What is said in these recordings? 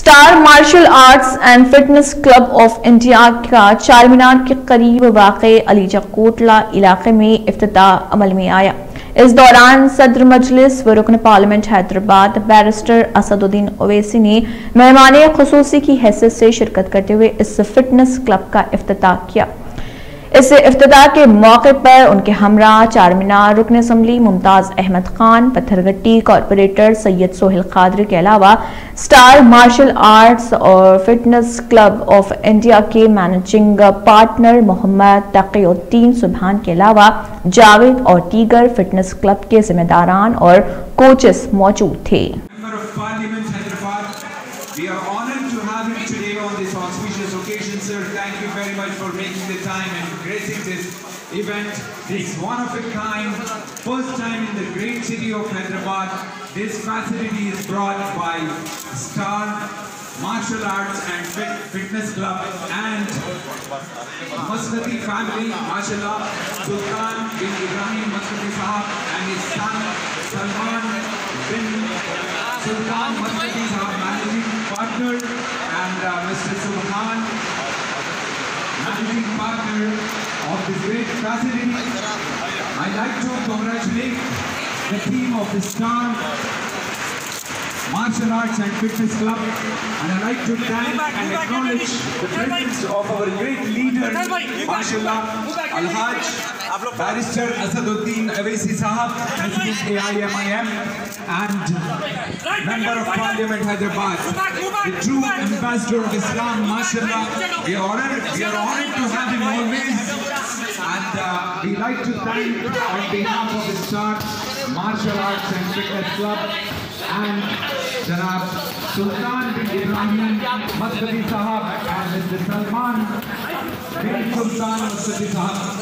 Star Martial Arts and Fitness Club of India का चारमीनार के करीब वाक़े अलीजा कोटला इलाके में इफ्तिताह अमल में आया। इस दौरान सदर मजलिस व रुकन पार्लियामेंट हैदराबाद बैरिस्टर असदुद्दीन ओवैसी ने मेहमान खुसूसी की हैसियत से शिरकत करते हुए इस फिटनेस क्लब का इफ्तिताह किया। इस इफ्तिताह के मौके पर उनके हमरा चारमीनार रुकन असम्बली मुमताज अहमद खान, पत्थरगट्टी कॉरपोरेटर सैयद सोहेल कादरी के अलावा स्टार मार्शल आर्ट्स और फिटनेस क्लब ऑफ इंडिया के मैनेजिंग पार्टनर मोहम्मद तकीउद्दीन सुभान के अलावा जावेद और दीगर फिटनेस क्लब के जिम्मेदारान और कोचेस मौजूद थे। We are honored to have you today on this auspicious occasion, sir. Thank you very much for making the time and gracing this event. This one of a kind, first time in the great city of Hyderabad. This facility is brought by Star Martial Arts and Fitness Club and Mascati family, mashallah, Sultan bin Ibrahim Mascati Sahab and his son Salman bin Sultan Mascati Sahab, managing partner, and Mr. Subhan, managing partner of this great facility. I'd like to congratulate the team of the Star Martial Arts and Fitness Club, and I'd like to thank and acknowledge the presence of our great leader, mashallah, Al-Hajj Barrister Asaduddin Owaisi Sahab, President AIMIM and Member of Parliament Hyderabad, the true ambassador of Islam, mashallah. We are honored to have him always, and we like to thank on behalf of the Star Martial Arts and Fitness Club and Janab Sultan bin Ibrahim Mascati Sahab and Mr. Salman bin Sultan Mascati Sahab.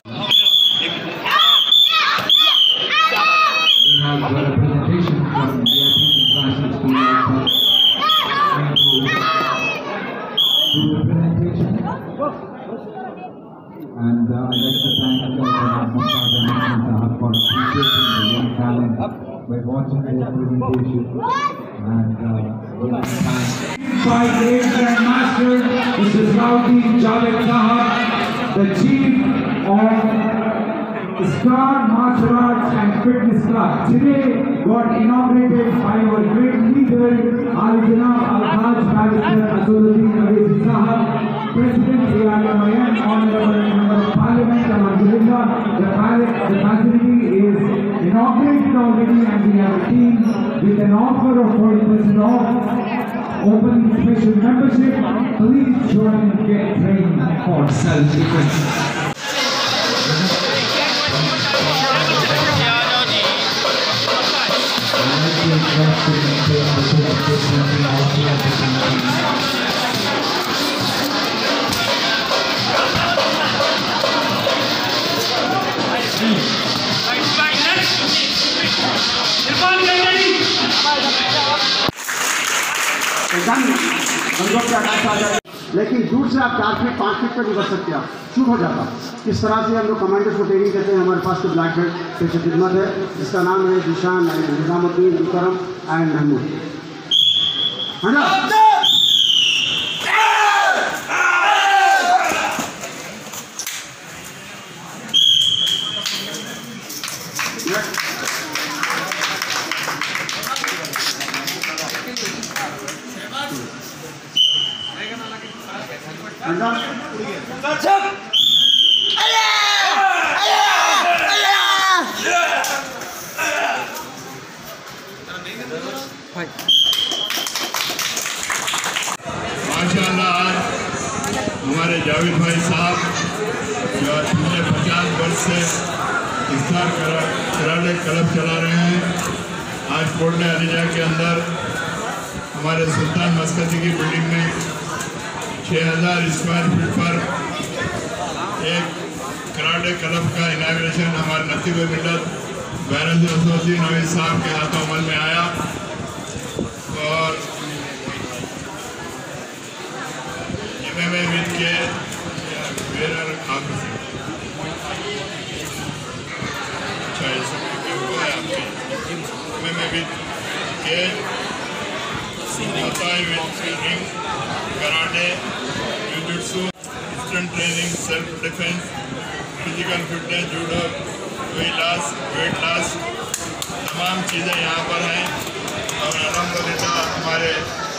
We have a representation from the International School to the presentation, and I'd like to thank Janab Mustafa Sahab for appreciating the young talent by watching their presentation and by great grandmaster Mr. Saudi Javed Sahab, the chief of Star Martial Arts and Fitness Club. Today got inaugurated by our great leader Al-Janab Al-Hajj Barrister Assaduddin Owaisi Sahab, President AIMIM, Honorable Member of Parliament, Alhamdulillah. The facility is inaugurated already, and we have a team with an offer of 40% off, opening special membership. Please join and get trained for self-defense. लेकिन दूर से आप 4 feet 5 feet पर नहीं बच सकते, आप shoot हो जाता। इस तरह से हम लोग कमांडर्स को ट्रेनिंग देते हैं। हमारे पास तो ब्लैक बेल्ट पेशे खिदमत है, जिसका नाम है जिशान निजामुद्दीन मुकरम एंड महमूद, है ना। माशाअल्लाह, आज हमारे जावेद भाई साहब जो पिछले 50 वर्ष से स्टार कराटे क्लब चला रहे हैं, आज कोटला अलीजा के अंदर हमारे सुल्तान मस्कती की बिल्डिंग में 6000 स्क्वायर फीट पर एक कराटे क्लब का इनाग्रेशन हमारे नतीब मिलत बैरिस्टर असदुद्दीन ओवैसी साहब के हाथों अमल में आया। और with care, where are with care, Muay Thai, karate, jiu-jitsu, instant training, self-defense, physical fitness, judo, weight loss, तमाम चीज़ें यहाँ पर हैं और अल्हम्दुलिल्लाह हमारे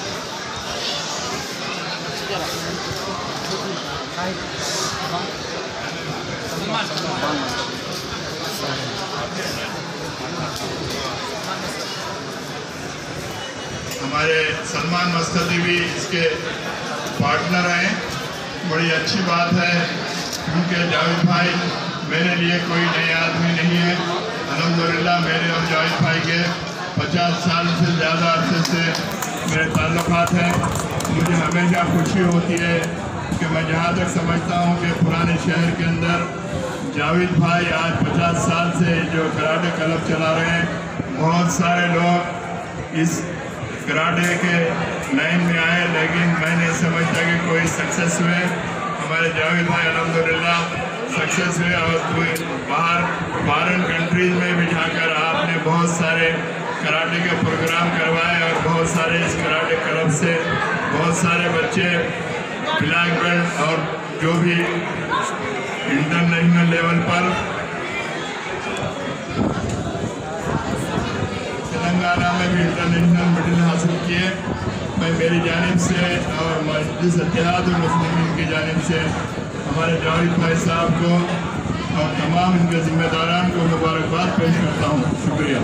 सलमान मस्कती भी इसके पार्टनर हैं। बड़ी अच्छी बात है क्योंकि जावेद भाई मेरे लिए कोई नए आदमी नहीं है। अल्हम्दुलिल्लाह मेरे और जावेद भाई के 50 साल से ज़्यादा अरसे से मेरे ताल्लुकात हैं। मुझे हमेशा खुशी होती है कि मैं जहाँ तक समझता हूँ कि पुराने शहर के अंदर जावेद भाई आज 50 साल से जो कराटे क्लब चला रहे हैं, बहुत सारे लोग इस कराटे के लाइन में आए लेकिन मैं नहीं समझता कि कोई सक्सेस हुए। हमारे जावेद भाई अल्हम्दुलिल्लाह सक्सेस हुए और बाहर फॉरेन कंट्रीज़ में भी जाकर आपने बहुत सारे कराटे के प्रोग्राम करवाए और बहुत सारे इस कराटे क्लब से बहुत सारे बच्चे ब्लैक बेल्ट और जो भी इंटरनेशनल लेवल पर तेलंगाना में भी इंटरनेशनल मेडल हासिल किए। मैं मेरी जानिब से और मजलिस इत्तेहादुल मुस्लिमीन की जानिब से हमारे जावेद भाई साहब को और तमाम इनके जिम्मेदारान को मुबारकबाद पेश करता हूँ। शुक्रिया।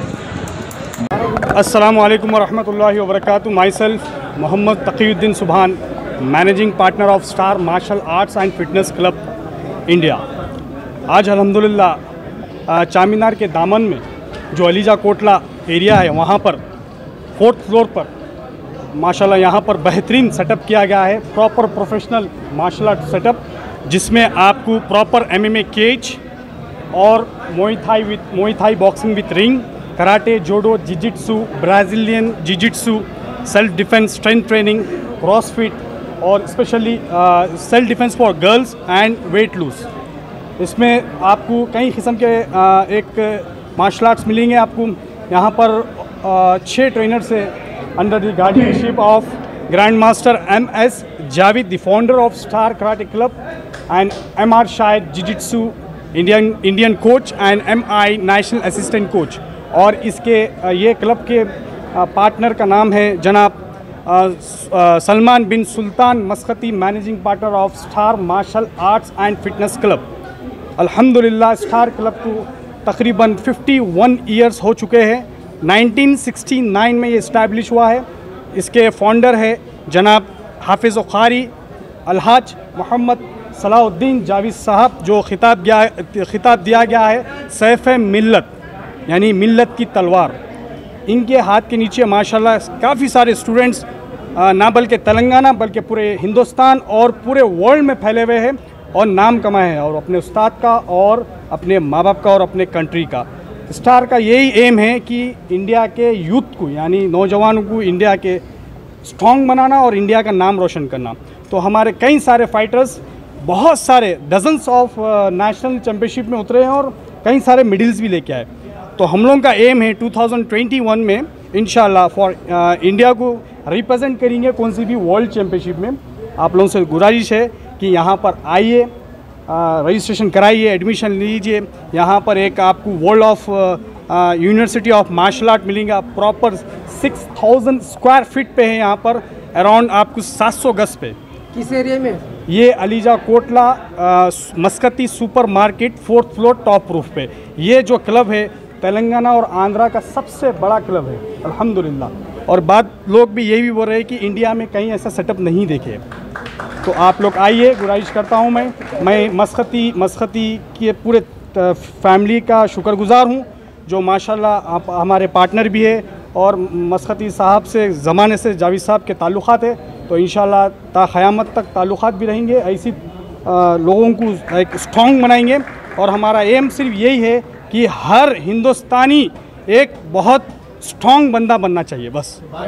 अस्सलामु अलैकुम वरहमतुल्लाहि वबरकातुहू। Myself Mohammed Taqiuddin Subhan, managing partner of Star Martial Arts and Fitness Club India. आज अल्हम्दुलिल्लाह चामीनार के दामन में जो अलीजा कोटला एरिया है वहाँ पर 4th फ्लोर पर माशाल्लाह यहाँ पर बेहतरीन सेटअप किया गया है। Proper professional martial art setup जिसमें आपको प्रॉपर MMA केज और Muay Thai boxing with ring, karate, judo, jujitsu, Brazilian jujitsu, self defence, strength training, CrossFit और specially self defence for girls and weight lose. इसमें आपको कई किस्म के एक मार्शल आर्ट्स मिलेंगे। आपको यहाँ पर 6 ट्रेनर से under the guardianship of grand master MS Javed, the founder of Star Karate Club, and MR Shahid jujitsu Indian coach and MI national assistant coach. और इसके ये क्लब के पार्टनर का नाम है जनाब Salman bin Sultan Muscati, managing partner of Star Martial Arts and Fitness Club. अल्हम्दुलिल्लाह Star Club को तकरीबन 51 ईयर्स हो चुके हैं। 1969 में ये इस्टेब्लिश हुआ है। इसके फाउंडर है जनाब हाफिज़ कारी अलहाज मोहम्मद सलाहुद्दीन जावेद साहब, जो खिताब दिया गया है सैफ मिल्लत यानी मिल्लत की तलवार। इनके हाथ के नीचे माशाल्लाह काफ़ी सारे स्टूडेंट्स ना बल्कि तेलंगाना बल्कि पूरे हिंदुस्तान और पूरे वर्ल्ड में फैले हुए हैं और नाम कमाए हैं, और अपने उस्ताद का और अपने माँ बाप का और अपने कंट्री का। स्टार का यही एम है कि इंडिया के यूथ को यानी नौजवानों को इंडिया के स्ट्रॉन्ग बनाना और इंडिया का नाम रोशन करना। तो हमारे कई सारे फाइटर्स बहुत सारे डजन्स ऑफ नेशनल चैम्पियनशिप में उतरे हैं और कई सारे मेडल्स भी लेके आए। तो हम लोगों का एम है 2021 में इंशाल्लाह फॉर इंडिया को रिप्रेजेंट करेंगे कौन सी भी वर्ल्ड चैम्पियनशिप में। आप लोगों से गुजारिश है कि यहाँ पर आइए, रजिस्ट्रेशन कराइए, एडमिशन लीजिए। यहाँ पर एक आपको world of university of martial art मिलेगा। प्रॉपर 6000 स्क्वायर फीट पे है यहाँ पर, अराउंड आपको 700 गज पे। किस एरिया में? ये Alija Kotla Muscati super market 4th floor top roof पे। ये जो क्लब है तेलंगाना और आंध्रा का सबसे बड़ा क्लब है अल्हम्दुलिल्लाह। और बात लोग भी यही भी बोल रहे हैं कि इंडिया में कहीं ऐसा सेटअप नहीं देखे। तो आप लोग आइए, गुजारिश करता हूँ। मैं मस्कती के पूरे फैमिली का शुक्रगुजार हूँ जो माशाल्लाह आप हमारे पार्टनर भी है और मस्कती साहब से ज़माने से जावेद साहब के ताल्लुक़ात है। तो इंशाल्लाह ता क़यामत तक ताल्लुक़ात भी रहेंगे। ऐसी लोगों को एक स्ट्रॉन्ग बनाएंगे और हमारा एम सिर्फ यही है कि हर हिंदुस्तानी एक बहुत स्ट्रॉन्ग बंदा बनना चाहिए बस।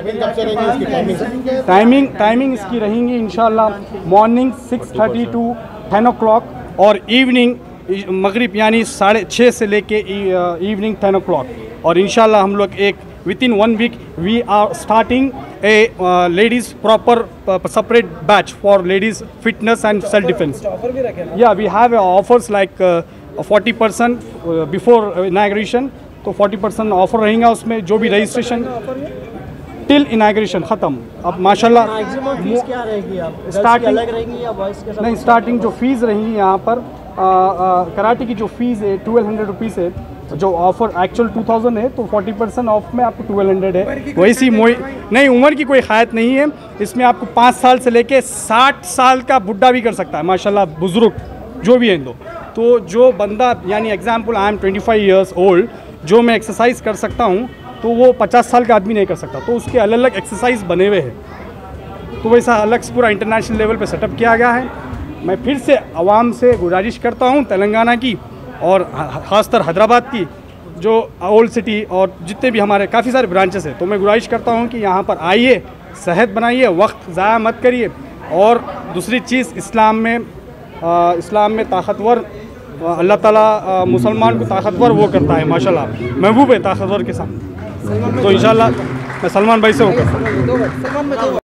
टाइमिंग इसकी रहेंगी इंशाल्लाह मॉर्निंग 6:30 to 10 o'clock और इवनिंग मगरिब यानी 6:30 से लेके इवनिंग 10 o'clock। और इंशाल्लाह हम लोग एक within 1 week we are starting a ladies proper separate batch for ladies fitness and self defense. Yeah, we have offers like 40% before inauguration, तो 40% ऑफर रहेगा उसमें, जो भी रजिस्ट्रेशन टिल इनाग्रेशन ख़त्म. अब माशाल्लाह फीस क्या रहेगी? आप स्टार्टिंग अलग रहेंगी या बॉयज़ के साथ? नहीं, स्टार्टिंग जो फ़ीस रहेंगी यहाँ पर कराटे की जो फ़ीस है 1200 रुपीज़ है, जो ऑफ़र एक्चुअल 2000 है, तो 40% ऑफ में आपको 1200 है. वैसी नहीं, उम्र की कोई ख़ायत नहीं है इसमें. आपको 5 साल से लेके 60 साल का बुढ़ा भी कर सकता है माशाल्लाह, बुज़ुर्ग जो भी हैं. तो जो बंदा, यानी example I am 25 years old, जो मैं एक्सरसाइज कर सकता हूँ तो वो 50 साल का आदमी नहीं कर सकता. तो उसके अलग अलग एक्सरसाइज बने हुए हैं. तो वैसा अलग से पूरा इंटरनेशनल लेवल पे सेटअप किया गया है. मैं फिर से आवाम से गुजारिश करता हूँ, तेलंगाना की और ख़ासतर हैदराबाद की, जो ओल्ड सिटी और जितने भी हमारे काफ़ी सारे ब्रांचेस हैं, तो मैं गुजारिश करता हूँ कि यहाँ पर आइए, सेहत बनाइए, वक्त ज़ाया मत करिए. और दूसरी चीज़, इस्लाम में ताकतवर अल्लाह ताला मुसलमान को ताकतवर वो करता है माशाल्लाह, महबूब है ताकतवर के साथ. तो इंशाल्लाह मैं सलमान भाई से होकर